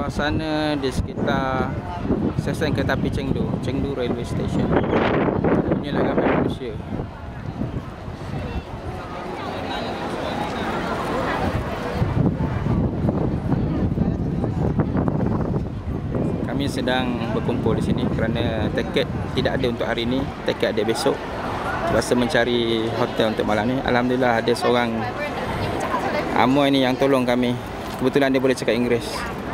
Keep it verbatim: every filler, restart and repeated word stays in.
suasana di sekitar stesen kereta api Chengdu, Chengdu Railway Station. Inilah gambar manusia. Kami sedang berkumpul di sini kerana tiket tidak ada untuk hari ini, tiket ada besok. Terpaksa mencari hotel untuk malam ni. Alhamdulillah ada seorang Amoy ni yang tolong kami. Kebetulan dia boleh cakap Inggeris.